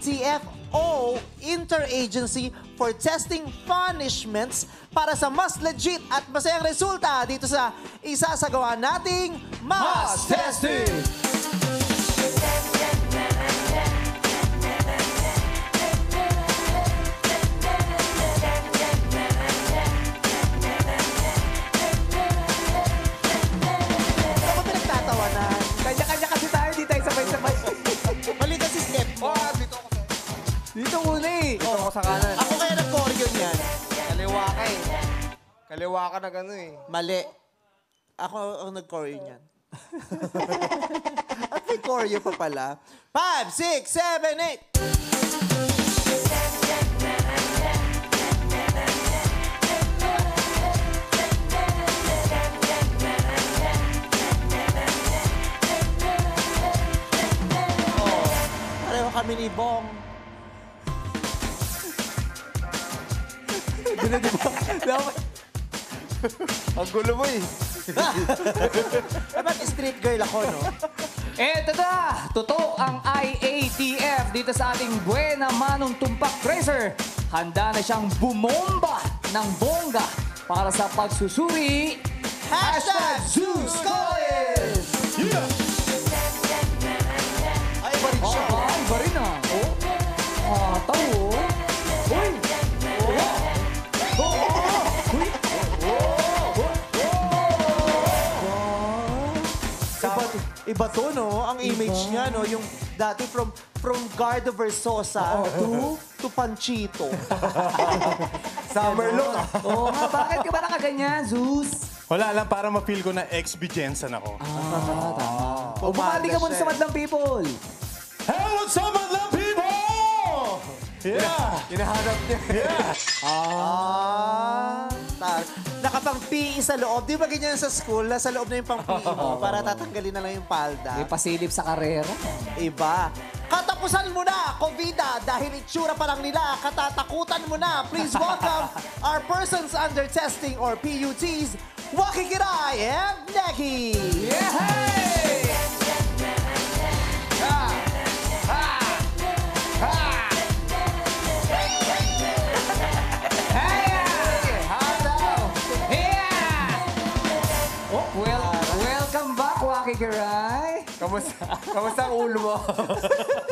CFO Interagency for Testing Punishments para sa mas legit at masayang resulta dito sa isasagawa nating Mass Testing! Ako pinagtatawanan. Kanya-kanya kasi tayo, di tayo sabay-sabay. Mali kasi step mo. Dito muna eh. Dito ako sa kanan. Ako kaya nag-choreo yan. Kaliwa ka eh. Kaliwa ka na gano'n eh. Mali. Ako ang nag-choreo niyan. At may choreo pa pala. 5, 6, 7, 8. Pareho kami ni Bong. Dapat. Ang gulo mo eh. Dapat street girl ako, no? Eto na! Tutok ang IATF dito sa ating Buena Manong Tumpak Tracer. Handa na siyang bumomba ng bongga para sa pagsusuri. Hashtag Zeus College! Yeah! Ay, iba rin siya. Iba rin ah. Oh. Tawo. Uy! Iba to, no? Ang image niya, no? Yung dati from Gardo Versosa to Panchito. Summer look ah. Oo nga, bakit ka ba nakaganyan, Zeus? Wala lang, para ma-feel ko na ex-Bijensan ako. O bumati ka muna sa madlang people. Hello sa madlang people! Yeah! Hinahanap niya. Yeah! Nakapang PE sa loob. Di ba ganyan sa school? Nasa loob na yung pang PE mo para tatanggalin na lang yung palda. May pasilip sa karera. Iba. Katapusan mo na, Covida, dahil itsura pa lang nila, katatakutan mo na. Please welcome our persons under testing or PUTs, Wakikiray and Neki. Yeah! Hey! Ha! Ha! Ha! Hey! Hataw! Yeah! Oh, welcome back, Wakikiray. Kamusta ang ulo mo?